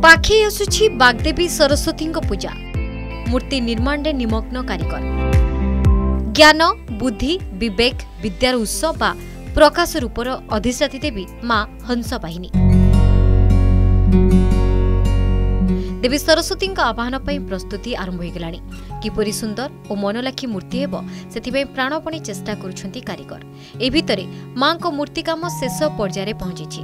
पाखे आसुछि बागदेवी सरस्वती पूजा मूर्ति निर्माण रे निमग्न कारीगर ज्ञान बुद्धि विवेक विद्यार उत्स बा प्रकाश रूपर अधिष्ठात्री देवी मां हंसवाहिनी देवी सरस्वती आह्वान प्रस्तुति आरंभ हो गलानी किपरि सुंदर और मनलाखी मूर्ति हेबो सेथिबे प्राणपणी चेष्टा करुछंती कारीगर ए भितरे मां को मूर्ति काम शेष पर्याय पहुंची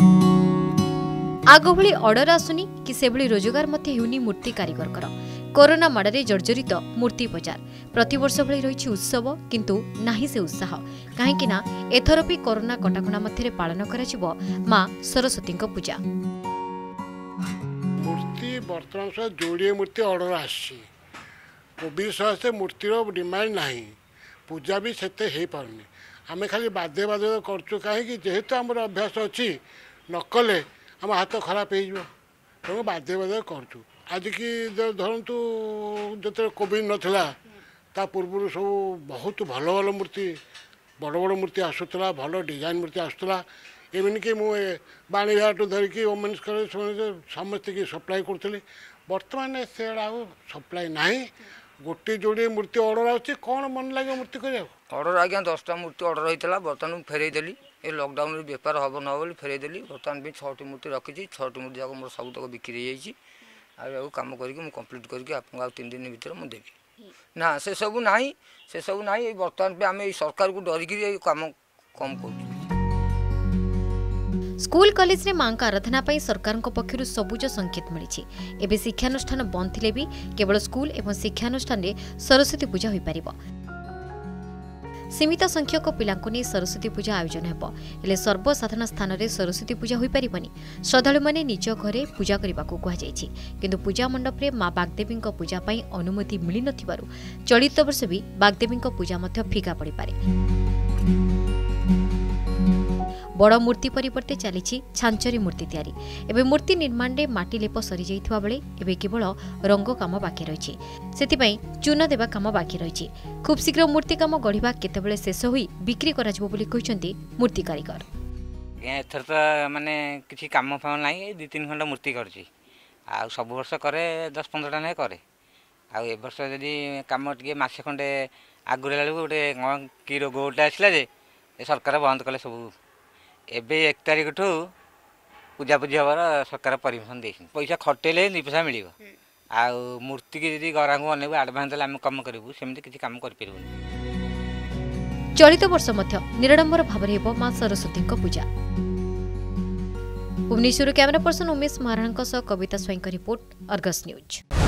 आग भली ऑर्डर आसुनी कि से भली रोजगार मते हेउनी मूर्ति कारीगर कर कोरोना माड़े जर्जरित मूर्ति बजार प्रतिवर्ष भली रही उत्सव किंतु नाही से उत्साह कहीं एथर भी कोरोना कटाकणा मध्य पालन करा मां सरस्वती पूजा मूर्ति बर्तमान सह जोड़े मूर्ति ऑर्डर आसी कोविड से मूर्तिर डिमांड नहीं पूजा भी सेते हे पारनी आमे खाली बाध्य बाध्य करचु कहीं जेहेतु आम अभ्यास अच्छी नकले आम हाथ खराब हो तेणु बाध्य बाध्य करचु आज की धरतु जो कोविड नाला ता पूर्व सब बहुत भल भल मूर्ति बड़ बड़ मूर्ति आसूला भल डिजाइन मूर्ति आसूला एमनकि मुझे बाणीघाटू धरिकी वोमेन्स समस्त की सप्लाई करी बर्तमान से सप्लाई ना गोटे जोड़े मूर्ति ऑर्डर आछे कौन मन लगे मूर्ति कर ऑर्डर आज्ञा 10टा मूर्ति ऑर्डर होता बर्तमान फेरईदेली ये लॉकडाउन रे बेपार हम न बोली फेरईदेली बर्तमान भी 6टी मूर्ति रखी 6टी मूर्ति जाक मोर सब तक बिक्री हो काम करके कंप्लीट करके आपको 3 दिन भीतर मुझे देवी ना से सब ना बर्तमान पे आम सरकार को डरिकी काम कम कर स्कूल कॉलेज रे मां का आराधना पाई सरकार पक्षरु सबुज संकेत मिली एबे शिक्षानुष्ठान बंद थिले भी केवल स्कूल एवं शिक्षानुष्ठान रे सरस्वती पूजा होई परिबो सीमित संख्यक पिलांको नै सरस्वती पूजा आयोजन हेबो हेले सर्वसाधारण स्थान रे सरस्वती पूजा होई परिबनी श्रद्धालु माने निज घरे पूजा करबा को कहा जायछि किंतु पूजा मंडप रे मां बागदेवी पूजा पाई अनुमति मिली नथिबारु चलित वर्ष भी बागदेवी पूजा मध्य फीका पड़ी पारे बड़ मूर्ति परिवर्ते चली छांचरी मूर्ति तैयारी एवं मूर्ति निर्माण में माटी लेप सरी जाइथिबा बेले एबे केवल रंग काम बाकी रही सेतिपई चून देवा काम बाकी रही खूब शीघ्र मूर्ति काम गढ़िबा केतेबेले शेष होई बिक्री करा जिवो बोली कहिसंती मूर्ति कारीगर एथर तो माने किछि काम फाम नाही 2-3 घंटा मूर्ति करछि आ सब वर्ष करे 10-15 टा नै करे आ ए वर्ष जदी काम टिके मासे खंडे आगुरे लालू गोटे की रोग गोटे आसला जे सरकार बंद कले सब एबे 1 तारिख ठू पूजा पूजी हबार सरकार परमिशन दे पैसा खटेले 2 पैसा मिल आ मूर्ति की जदि गरा को अनेक आडभांस आम कम करूँ सेमती किसी काम कर चलित वर्ष मध्य निराडंबर भाव में मां Saraswati Puja Bhubaneswar camera person Umesh Maharana Kavita Swain report Argus news.